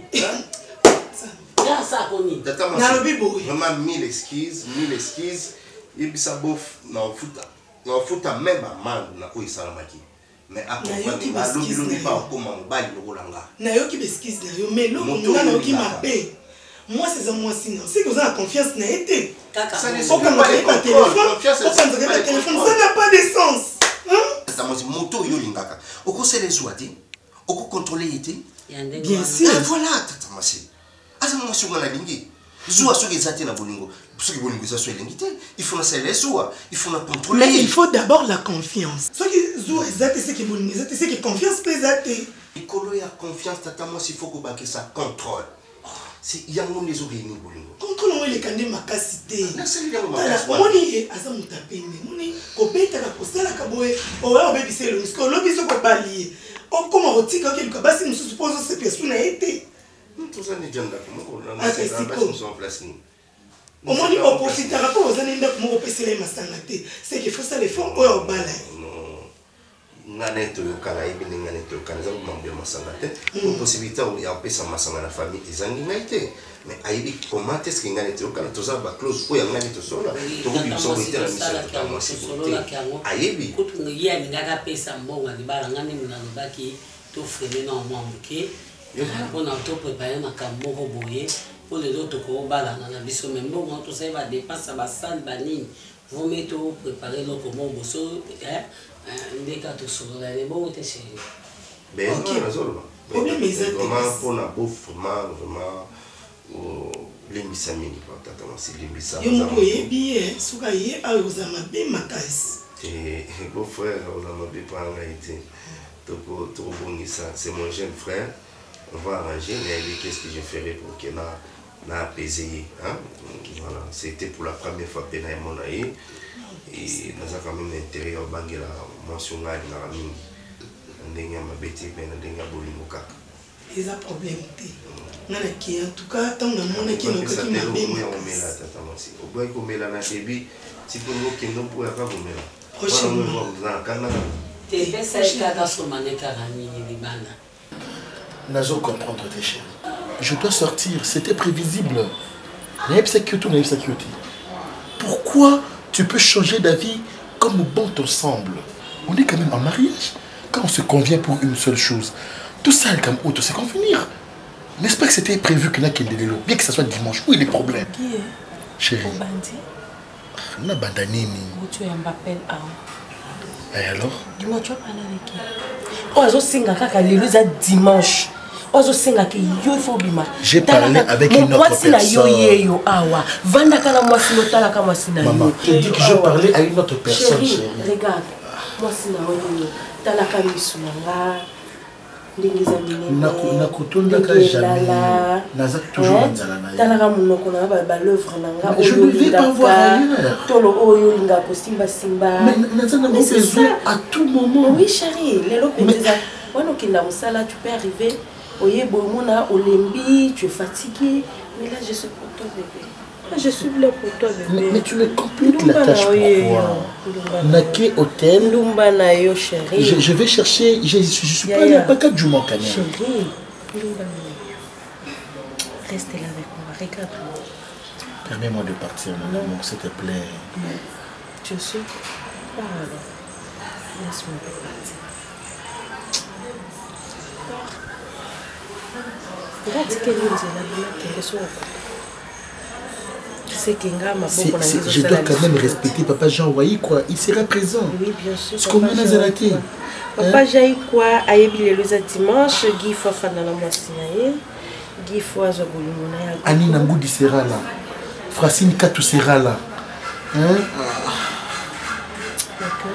nasala koni nalobi boye vraiment mille excuses yebisa bof naofuta me bamande na oyo esalamaki mais akomalobi lobi pa okoma mobali lokola nga nayoki bexcuse na yo mais lokomonga nayoki mabe moi c'est moi sinon c'est que vous avez confiance na été ça ne sont pas les téléphone ça n'a pas de sens tata mwasi moto yo lingaka okosele ezwa te okocontrôler ete bien sûr voilà tata mwasi aza mwasi ngala lingi zuwa soki eza te na bolingo soki bolingo eza so elengi te il faut nasala ezwa il faut na contrôler mais il faut d'abord la confiance soki zuwa eza te seki bolingo eza te seki confiance mpe eza te likolo ya confiance tata mwasi il faut kobakisa contrôle c'est yango les oreilles bolingo contrôle ngo lekande makasi te omoni aza moto apende moni kobetaka kosalaka boye oya obebisa elongi soki olobi soki obali ye okoma kotika okeluka basi mosusu mpo ozosepia su na ye te omoni oprofitaka mpo oza na ndako moko opesela ye masanga te seke fosala effort oyo obala nga neti toyokana yebi ndenge nga neti toyokana eza komambo ya masanga te possibilité ya kopesa masanga na famille ezangi ngai te mais ayebi koma te soki nga neti toyokana toza baclose oyo yanga neti tosola tokobimisa boye te na miso ya tata mwasi te ayebi kutu ye alingaka apesa mbongo ya libala nga ndenge nalobaki tofreme na omwa moke mpona toprépare makambo moko boye mpo lelo tokobalana na biso me mbongo tosali badepense basali banini vomi toprépare eloko moko boso ndeka tosolola lebongo te chéri vraiment mpona bofrement vraiment limbisa mingi pa tata mwasi limbisa yo moko oyebi ye soki aye ayo oza mabe makasi beau-frère oza mabe mpa ngai te tokobongisa c'est mon jeune frère on va arranger mais qu'est-ce que je ferai pour que na apaiser hein voilà c'était pour la première fois pe na mona ye et naza quand même intérêt au bangela mention ngai na mingi ndenge ya mabe te pe na ndenge ya bolingo kaka eza problème te ngana ki en tout cas tant na mona ki no kaki mabe omela tata mwasi oboyi komela na début si pour nous kendo pour ya komela prochainement te pesa ekaka somane kaka nini libanda nazo comprendre tes chéris. Je dois sortir, c'était prévisible. Pourquoi tu peux changer d'avis comme bon ensemble? On est quand même en mariage. Quand on se convient pour une seule chose, tout ça, comme autre, c'est convenir. N'est-ce pas que c'était prévu que là qu'il y ait bien que ce soit dimanche, où est les problèmes? Qui est? Chérie. On a bandanini. Tu m'appelles à. Et alors? Dis-moi, tu vas parler avec qui? Oh, je sais que dimanche. J'ai parlé avec une autre personne. Maman, tu dis que je parlais à une autre personne. Chérie, regarde. Moi, c'est je ne vais pas voir ailleurs. Mais c'est ça à tout moment. Oui, chérie. Tu peux arriver. Oye Bomona, Olembi, tu es fatigué. Mais là, je suis pour toi, bébé. Je suis là pour toi, bébé. Mais tu me compliques la tâche. Pourquoi? Nake Hôtel. Je vais chercher. Je ne suis pas là, pas qu'à du manque. Chérie, reste là avec moi. Regarde-moi. Permets-moi de partir, mon amour, s'il te plaît. Tu es sûr? Pars alors. Laisse-moi partir. Regarde quelle je dois quand même respecter Papa Jean Waï, quoi. Il sera présent. Oui, bien sûr. Ce qu'on a Nazarati. Papa Jean quoi, Ayebi le dimanche, Guy Fafana la Moissinaye, Guy Foazo Boulumona. Annie Nangoudi sera là. Francine Katou sera là. Hein? D'accord.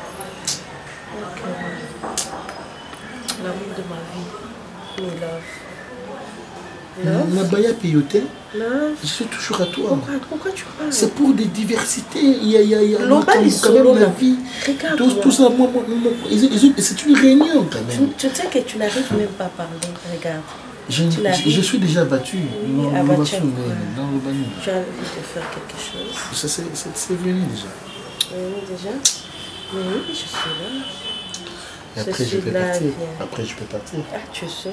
L'amour de ma vie. Me love. Nabaya Piyote, je suis toujours à toi. Pourquoi tu parles? C'est pour des diversités. Il y a quand même la vie. Tout ça, c'est une réunion quand même. Tu sais que tu n'arrives même pas à parler. Regarde. Je suis déjà abattu. Oui, abattu. Tu as envie de faire quelque chose. C'est venu déjà. Oui, je suis là. Et après, je peux partir. Après, je peux partir. Ah, tu sais.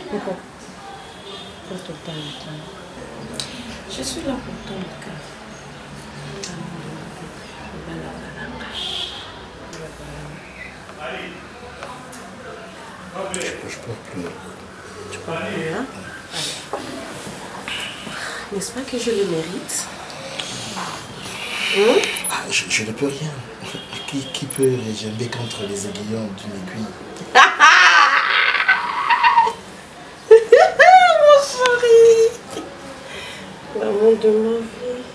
Pour ton temps. Je suis là pour ton cœur. Je peux plus. Tu peux plus, hein? N'est-ce pas que je le mérite? Je ne peux rien. Qui peut jamber contre les aiguillons d'une aiguille? L'amour de ma vie.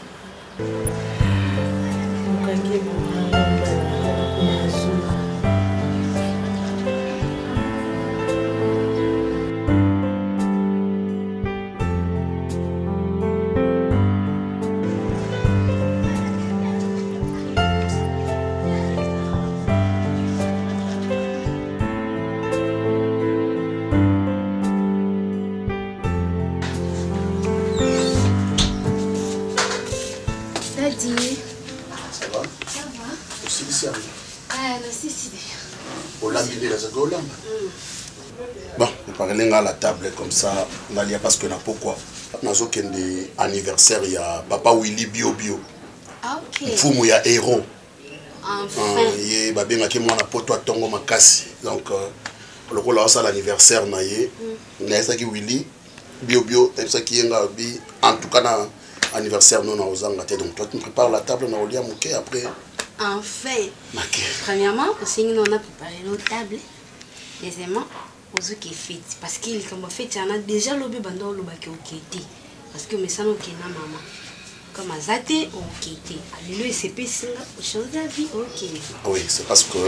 Bon, vous parlez à la table comme ça, Nalia, parce que n'a pourquoi. Nous avons un anniversaire, il y a Papa Willy Bio Bio. Ah, ok. Fumu ya héros. Enfin. Il y a bien qui m'a poto tongo makasi. Donc, le rôle c'est l'anniversaire naie. N'est-ce qui Willy Bio Bio, est-ce qui est en tout cas na anniversaire nous nous avons gâté. Donc toi tu prépares la table, on a lié mouké après. En fait, premièrement, aussi nous on a préparé notre table. Deuxièmement, aux qui fait parce qu'il comme fait il y en a déjà lobby bando le baki okité parce que mais ça nous qui na maman comme azate okité alilo SCP singa chose de la vie OK. Oui, c'est parce que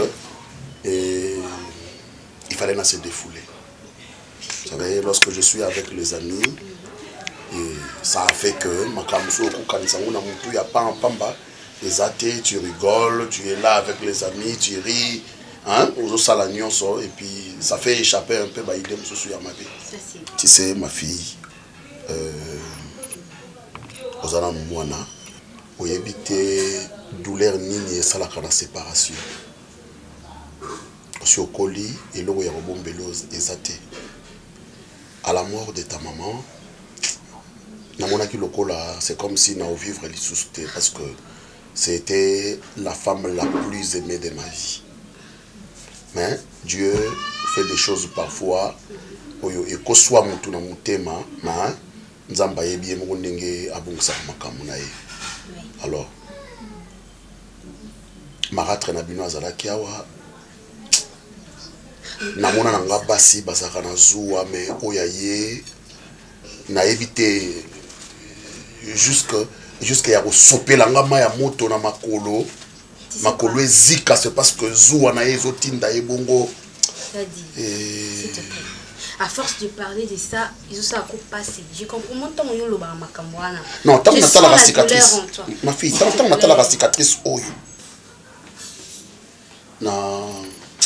il fallait se défouler. Vous savez, lorsque je suis avec les amis, et ça a fait que ma kamuso kukanisa nguna mtu ya pamba ezate, tu rigoles, tu es là avec les amis, tu ris. Hein, et puis ça fait échapper un peu ma idée sur ma vie. Tu sais, ma fille, aux années moana, où il y douleur nini et ça la séparation. Aussi au colis et là où il y a un bon bélos exaté. À la mort de ta maman, c'est comme si nous vivre les sous-té parce que c'était la femme la plus aimée de ma vie. Mais Dieu fait des choses parfois et que soit mutu na mutema na nzamba yebi mo ndenge abungisa makamu na ye. Alors maratre na bino azalaki awa na mona na nga basi basaka na zuwa mais oya ye na éviter jusque ya kosopela nga ma ya moto na makolo. Makolo ezika c'est parce que zuwa na yezo tinda ebongo. À force de parler de ça, ils ont ça à passer. J'ai compris mon temps yo loba makamwana. Non, tant que la cicatrice. Ma fille, tant que la cicatrice oyo. Non.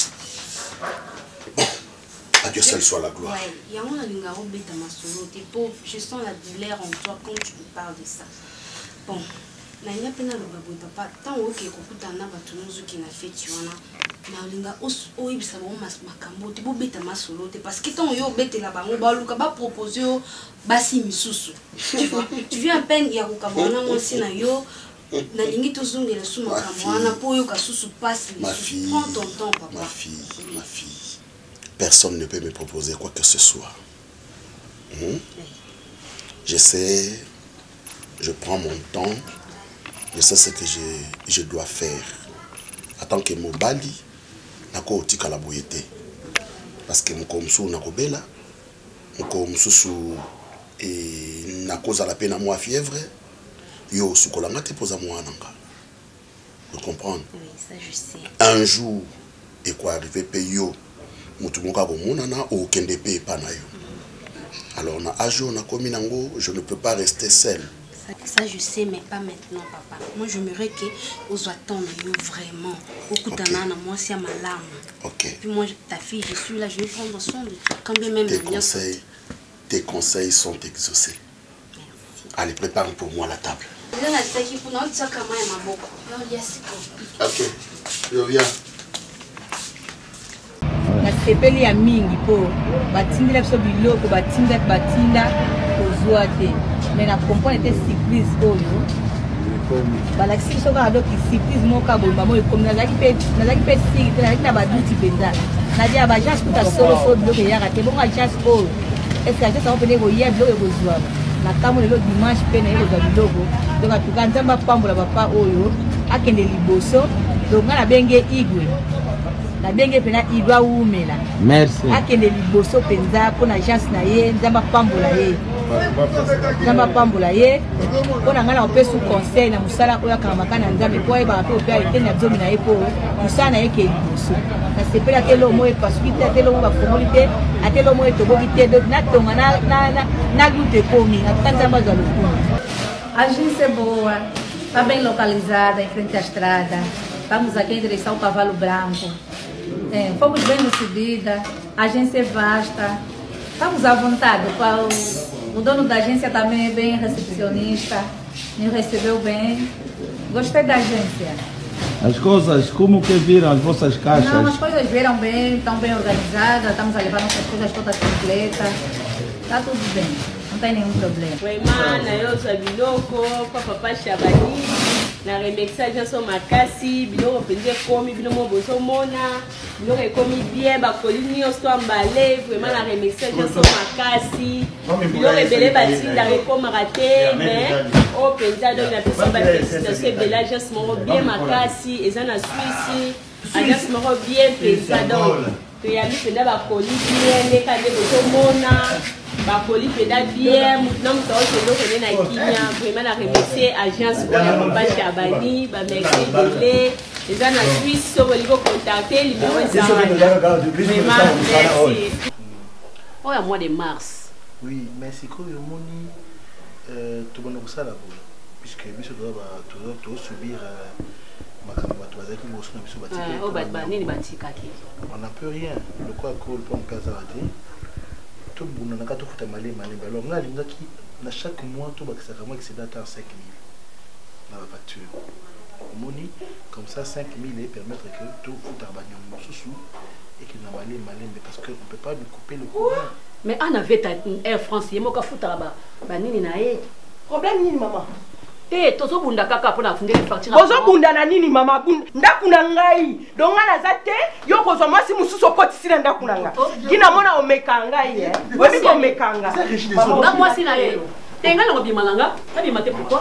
À Dieu seul soit la gloire. Ouais, il y a un lingaro beta masolo, t'es pauvre, je sens la douleur en toi quand tu me parles de ça. Bon. nalinga mpe naloba boye papa ntango okee kokutana na bato nozoki na feti wana nalinga oyebisa bango makambo te bobeta masolo te parce que ntango yo obetela bango baluka bapropose yo basi misusu tu viens à peine ya kokaba wana mwasi na yo nalingi tozongela su makambo wana mpo oyoka susu pasi misusu prends ton temps papa. Ma fille, personne ne peut me proposer quoi que ce soit. Je sais, je prends mon temps, je sais ce que je dois faire. En tant que mobali, nako otika la boyete. Parce que moko msu nako bela, moko msusu et nako za la peine à moi fièvre, yo sukolanga te posa moi nanga. Vous comprenez? Oui, ça je sais. Un jour, et quoi arriver payo, mutu moka bomonana o kende pe pa na yo. Alors na ajo na komi nango, je ne peux pas rester seul. Ça je sais, mais pas maintenant, papa. Moi, j'aimerais que vous attendez vraiment. Beaucoup d'années, moi, c'est ma larme. Ok. Puis moi, ta fille, je suis là, je vais prendre soin de toi. Quand bien même tes conseils sont exaucés. Merci. Allez, prépare pour moi la table. Ok, je viens. nasepeli ya mingi mpo batindela biso biloko batinda kozwa te me na comprendre te surprise oyo balakisi biso kaka doki surprise moko abomba mo ekomi nazalaki mpe siri te nazalaki na baduti mpenza nadia baagence kuta solosolo biloko eyaka te bongo agence oyo eske agence yango pene koya biloko ekozwa na kambo lelo dimanche mpe na ye kozwa biloko donc atuka nzambe apambola papa oyo akende liboso donc nga nabenge igwe nabenge pena idwa umela merci akende liboso penza pona agence na ye nzamba pambola ye pona ngana opesu conseil na musala oyo akamaka na nzambe po ayeba pe opea eteni na zomi na ye po musala na ye ke liboso nasepeli atelo moye pasuki te atelo mo bafongoli te atelo moye toboki te natonga na lute ekomi atuka nzambe azwa lokumu. Agência é boa, está bem localizada em frente à estrada. Estamos aqui em direção ao Cavalo Branco. Fomos bem recebida, a agência é vasta. Estamos à vontade. O dono da agência também é bem recepcionista, nos recebeu bem. Gostei da agência. As coisas, como que viram as vossas caixas? Não, as coisas viram bem, estão bem organizadas, estamos a levar nossas coisas todas completas. Está tudo bem. Não tem nenhum problema. Oi, mana, eu sou a Biloko, papai Chabani, na remexagem sou Macassi, Biloko pende come, Biloko boso mona, Biloko come bien, bakolini eu estou embalé, vraiment na remexagem sou Macassi, Biloko belé batinda rekoma raté, mais o pensa donc na pessoa ba félicitação bela just moro bien Macassi, eza na Suisse, a just moro bien pensa donc, tu ya mi penda bakolini bien, ne kade boso mona. Bakoli peda bien maintenant mutao selo kene na kinya vraiment na remercier agence oya papa Chabani ba merci belé les ana Suisse so boligo contacter numéro ça vraiment merci oya mois de mars. Oui, merci ko yo moni to bona kusala bo puisque biso doit subir makambo bato bazaki liboso na biso batika oh ba nini batika ki on n'a plus rien le quoi ko le pont Kazarate tout le monde a tout fait malé. Alors là, il y a chaque mois, tout le monde qui à 5 000 dans la facture. Moni, comme ça, 5 000 et permettre que tout fout à bagnon sous et qu'il n'a malé, mais parce qu'on ne peut pas lui couper le courant. Mais on avait Air France, il y a un fout à bagnon. Problème ni maman. Eh, tozo bunda kaka pona fundeli facture. Bozo bunda na nini mama bunda ndakuna ngai. Donga na zate yo kozo mwasi mususu potisi na ndakuna nga. Kina mona omeka ngai eh. Webi ko mekanga. Mama mwasi na ye. Tenga ngo bimalanga, tabi mate pourquoi?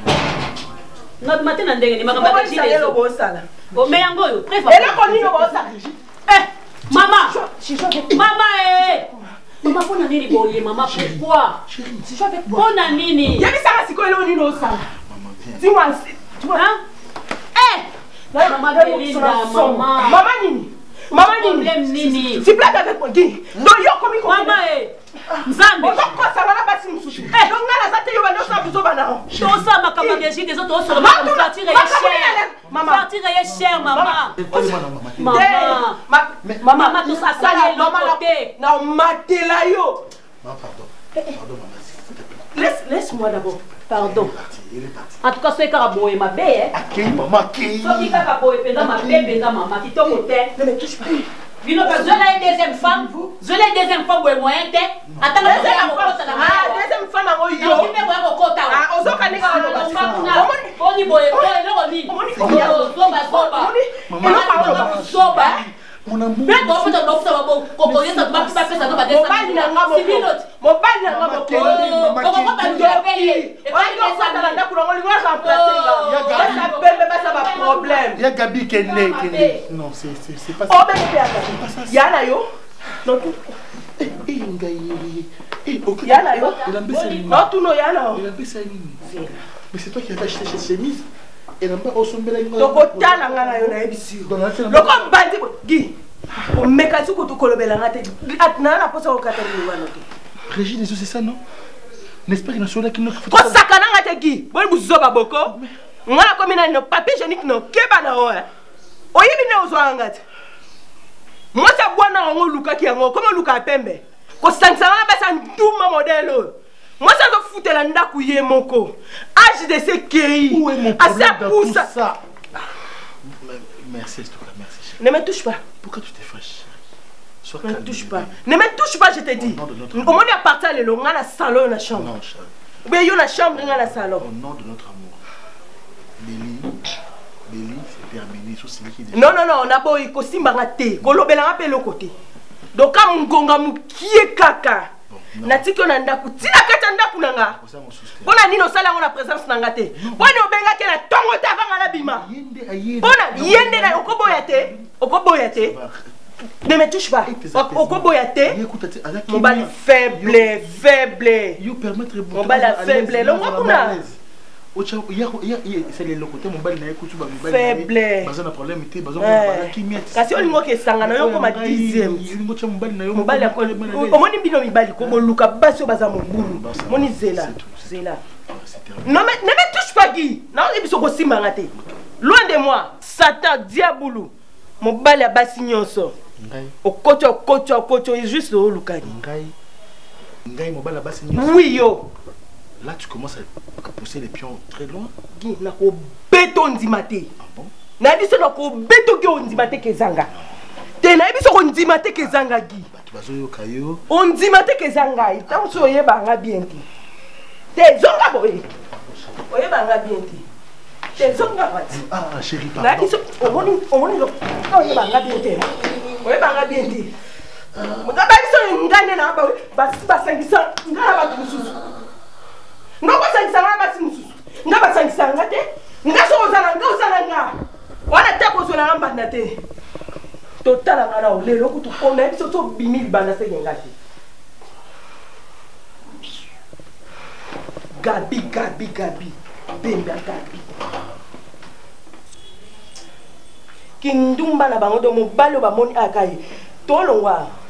Nga mate na ndenge ni makamba ba jile. Yo go sala. O me yango yo, préfère. Ela ko nini go sala? Mama. Mama Maman, pona nini boye mama pourquoi? Si je vais pona nini? Yemi sala siko elo nini osala? Dis-moi, tu vois hein? Maman Belinda, maman. Maman nini? Maman problème nini? Si plate avec moi qui? Donc yo komi ko. Maman Nzambe. On ko sala na basi mususu. Donc na zate yo bando sa bizo bana. To sa makamba ngeji des autres sur ma facture est chère. Maman. Facture est chère maman. Maman. Maman tout ça ça est côté. Na matela yo. Pardon. Pardon maman. Laisse-moi d'abord. Pardon. En tout cas, c'est Caraboye, ma belle. Akei, maman, Akei. Soki Caraboye, ma belle, maman, qui tombe au terre. Non, mais touche pas. Je l'ai une deuxième femme. Je l'ai une deuxième femme, vous moyen. Attends, deuxième femme, mais c'est toi qui avais acheté cette chemise. Et là-bas, on s'en met la gueule. Donc, on t'a la gueule, on a épissu. Donc, on bandit, Guy. On met qu'à ce que tu colles la rate. Atna, la pose au catalogue. Régis, c'est ça, non? N'est-ce pas qu'il y a un soleil qui nous fait. Quand ça, quand on a Guy, vous zoba boko. On a comme un papier génique, non, kebana, ouais. Oye, bien, aux oangat. Moi, ça boit dans un Luka qui a comment Luka Pembe. Quand ça ne va pas tout ma modèle. Moi, ça doit foutre la ndakouye moko. Âge de ces kéris. Où est mon problème dans tout ça? Merci, s'il te plaît, merci. Ne me touche pas. Pourquoi tu t'es fâché? Ne me touche pas. Ne me touche pas, je te dis. Au moins, il y a parti à l'élo, on a la salon, on a la chambre. Non, Charles. Oui, il y a la chambre, on a la salon. Au nom de notre amour. Béli, c'est terminé. Non, non, non, on a beau y kosimbarate. Kolobela rappelle le côté. Donc, quand on gonga moukié kaka. Nati ko nanda ku tina kata ndaku nanga bona nino sala ngona présence nanga te bona obenga ke na tongo ta vanga la bima bona yende na okoboya te ne me touche pas okoboya te mon bal faible you permettre mon bal faible lo ngokuna c'est les locaux mon bal na ekutu ba mobile faible bazana problème te bazana kimia kasi olingo ke sanga na yo ko ma 10e olingo cha mobile na yo mobile ko omoni bino mibali ko boluka basi baza mobulu moni zela non mais ne me touche pas Guy non biso ko simanga te loin de moi Satan diabulu mobile ya basi nyonso ngai okocho juste oluka ngai mobile ya basi nyonso oui yo. Là, tu commences à pousser les pions très loin. Guy, na ko béton dimate. Ah bon? Na biso na ko béton ki on dimate ke zanga. Te na biso on dimate ke zanga Guy. Ba tu bazo yo kayo. On dimate ke zanga. Tant so yeba nga bien ti. Te zonga boy. Oyeba nga bien ti. Te zonga wati. Ah chérie pardon. Na biso omoni lo. Oyeba nga bien ti. Oyeba nga bien ti. Nga ba biso ngane na ba sangisa ngana ba tususu. Nga basangisa nga basi mususu nga basangisa nga te nga sozala nga wana te kozala nga mbanda te totala nga na lelo kutu pona biso to bimi libanda se nga te gabi bemba gabi kindumba na bango do mobalo bamoni akaye tolongwa